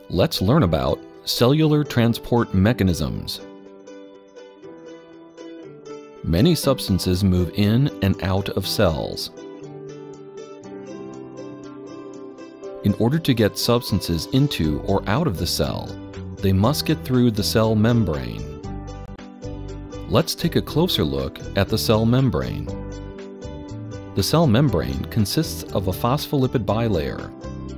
Let's learn about cellular transport mechanisms. Many substances move in and out of cells. In order to get substances into or out of the cell, they must get through the cell membrane. Let's take a closer look at the cell membrane. The cell membrane consists of a phospholipid bilayer.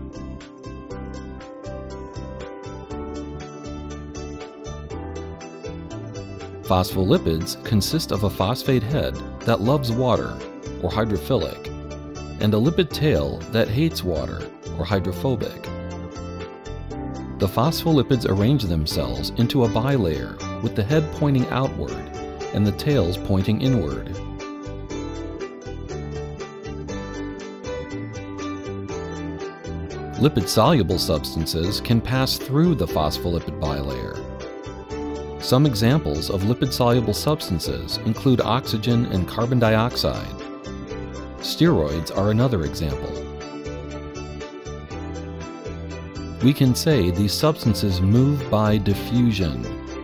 Phospholipids consist of a phosphate head that loves water, or hydrophilic, and a lipid tail that hates water, or hydrophobic. The phospholipids arrange themselves into a bilayer with the head pointing outward and the tails pointing inward. Lipid-soluble substances can pass through the phospholipid bilayer. Some examples of lipid-soluble substances include oxygen and carbon dioxide. Steroids are another example. We can say these substances move by diffusion.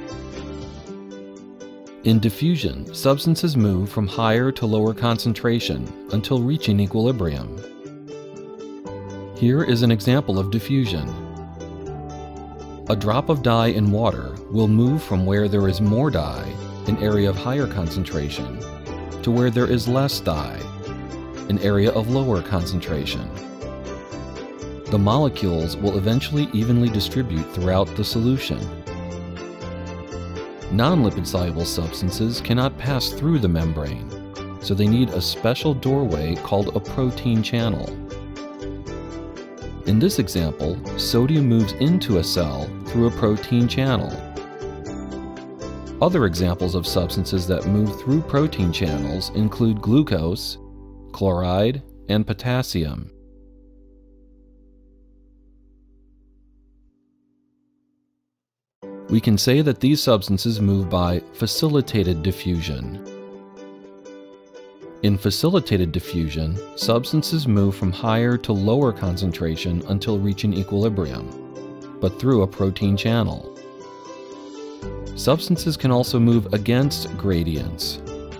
In diffusion, substances move from higher to lower concentration until reaching equilibrium. Here is an example of diffusion. A drop of dye in water will move from where there is more dye, an area of higher concentration, to where there is less dye, an area of lower concentration. The molecules will eventually evenly distribute throughout the solution. Non-lipid-soluble substances cannot pass through the membrane, so they need a special doorway called a protein channel. In this example, sodium moves into a cell through a protein channel. Other examples of substances that move through protein channels include glucose, chloride, and potassium. We can say that these substances move by facilitated diffusion. In facilitated diffusion, substances move from higher to lower concentration until reaching equilibrium, but through a protein channel. Substances can also move against gradients.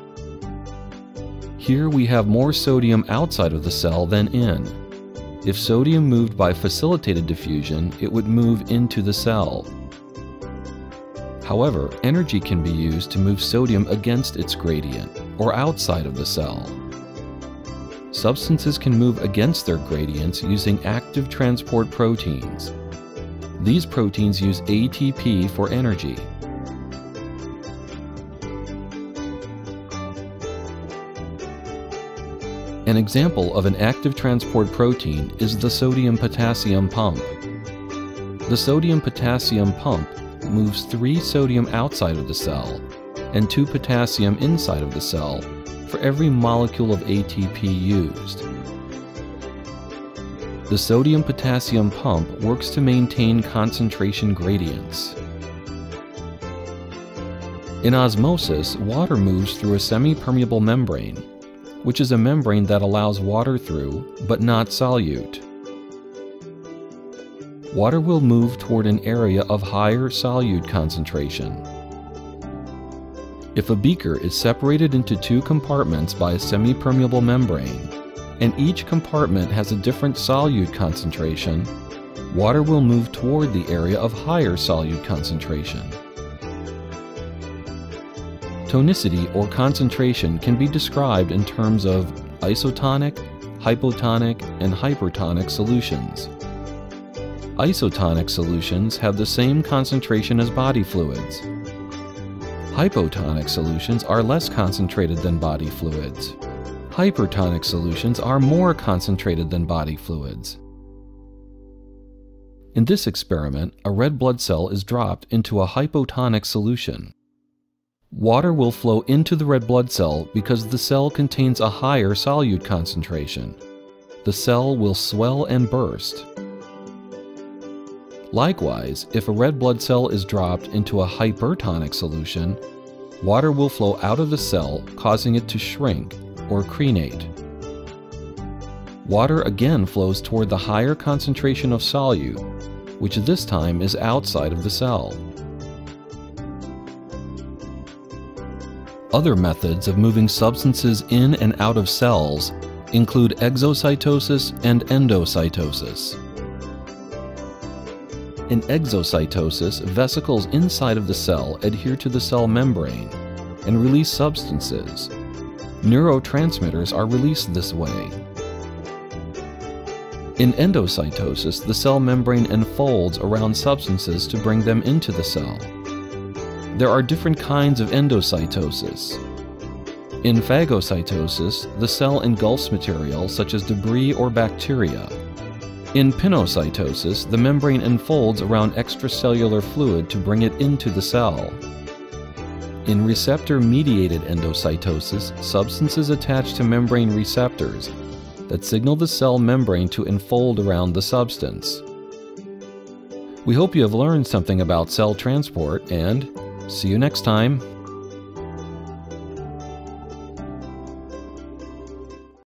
Here we have more sodium outside of the cell than in. If sodium moved by facilitated diffusion, it would move into the cell. However, energy can be used to move sodium against its gradient, or outside of the cell. Substances can move against their gradients using active transport proteins. These proteins use ATP for energy. An example of an active transport protein is the sodium-potassium pump. The sodium-potassium pump moves 3 sodium outside of the cell and 2 potassium inside of the cell for every molecule of ATP used. The sodium-potassium pump works to maintain concentration gradients. In osmosis, water moves through a semi-permeable membrane, which is a membrane that allows water through, but not solute. Water will move toward an area of higher solute concentration. If a beaker is separated into 2 compartments by a semi-permeable membrane, and each compartment has a different solute concentration, water will move toward the area of higher solute concentration. Tonicity or concentration can be described in terms of isotonic, hypotonic, and hypertonic solutions. Isotonic solutions have the same concentration as body fluids. Hypotonic solutions are less concentrated than body fluids. Hypertonic solutions are more concentrated than body fluids. In this experiment, a red blood cell is dropped into a hypotonic solution. Water will flow into the red blood cell because the cell contains a higher solute concentration. The cell will swell and burst. Likewise, if a red blood cell is dropped into a hypertonic solution, water will flow out of the cell, causing it to shrink or crenate. Water again flows toward the higher concentration of solute, which this time is outside of the cell. Other methods of moving substances in and out of cells include exocytosis and endocytosis. In exocytosis, vesicles inside of the cell adhere to the cell membrane and release substances. Neurotransmitters are released this way. In endocytosis, the cell membrane enfolds around substances to bring them into the cell. There are different kinds of endocytosis. In phagocytosis, the cell engulfs material such as debris or bacteria. In pinocytosis, the membrane enfolds around extracellular fluid to bring it into the cell. In receptor-mediated endocytosis, substances attach to membrane receptors that signal the cell membrane to enfold around the substance. We hope you have learned something about cell transport, and see you next time.